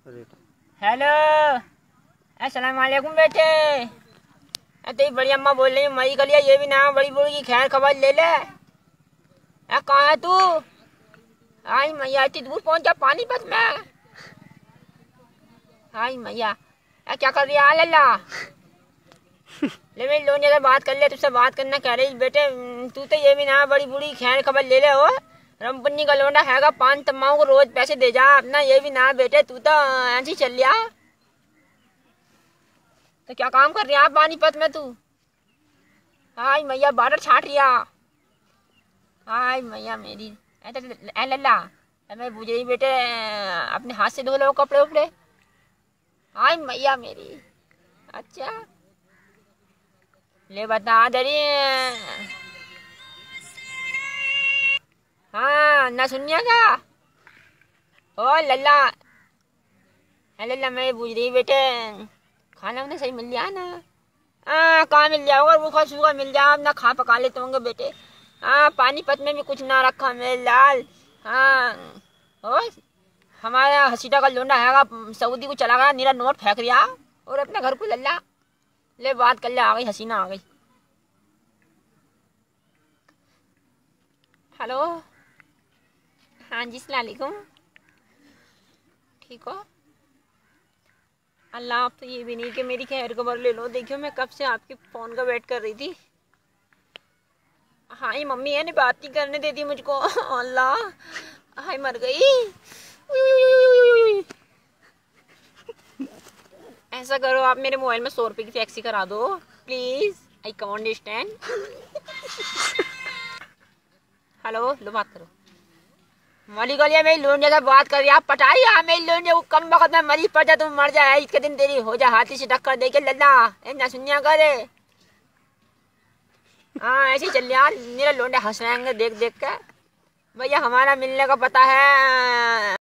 Hello, अस्सलाम वालेकुम बेटे। तेरी बड़ी अम्मा बोल रही है मई कलिया, ये भी ना बड़ी बूढ़ी की खैर खबर ले ले। कहाँ है तू? आई मैया, इतनी दूर पहुंच जा पानीपत में। आई मैया, क्या कर रही है लल्ला? ले मेरी लोनिया से बात कर ले, तुझसे बात करना कह रही बेटे। तू तो ये भी ना बड़ी बूढ़ी खैर खबर ले ले हो। रमपन्नी का लोंडा हैगा, 5 तम्माओं को रोज पैसे दे जा अपना। ये भी ना बेटे, तू तो ऐसी चल लिया। तो क्या काम कर रही है पानीपत में तू? हाय मैया, बार्डर छाट रिया। हाय मैया मेरी, ऐ लल्ला, मैं पूछ रही बेटे, अपने हाथ से धो लो कपड़े उपड़े। हाय मैया मेरी, अच्छा ले बता दरी। हाँ ना सुनिया क्या? ओ लल्ला, लल्ला मैं पूछ रही बेटे, खाना उन्हें सही मिल गया ना? कहाँ मिल जाओगा, रूखा सूखा मिल जाओ ना, खा पका लेते होंगे बेटे। पानीपत में भी कुछ ना रखा मेरे लाल। ओ हमारा हसीटा का लोंडा हैगा, सऊदी को चला गया, नीरा नोट फेंक रिया और अपने घर को लल्ला। ले बात कर ले, आ गई हसीना आ गई। हेलो, हाँ जी सलाम अलैकुम, ठीक हो? अल्लाह, आप तो ये भी नहीं कि मेरी खैर खबर ले लो। देखियो मैं कब से आपके फ़ोन का वेट कर रही थी। हाँ ये मम्मी है, नहीं बात नहीं करने देती मुझको। अल्लाह, हाय मर गई। ऐसा करो, आप मेरे मोबाइल में 100 रुपये की टैक्सी करा दो please, I can't understand. Hello, लो बात करो। मरी गलिया मेरी लोन जैसा बात कर रही आप पटाई। मेरी लोन जो कम वक्त में मरी पड़ जा, तुम मर जाए इसके दिन तेरी हो जा हाथी से टक्कर दे के लल्ला। ना सुनिया करे। ऐसे ही चल यार, मेरा लोंडे हंस रहे देख देख के। भैया हमारा मिलने का पता है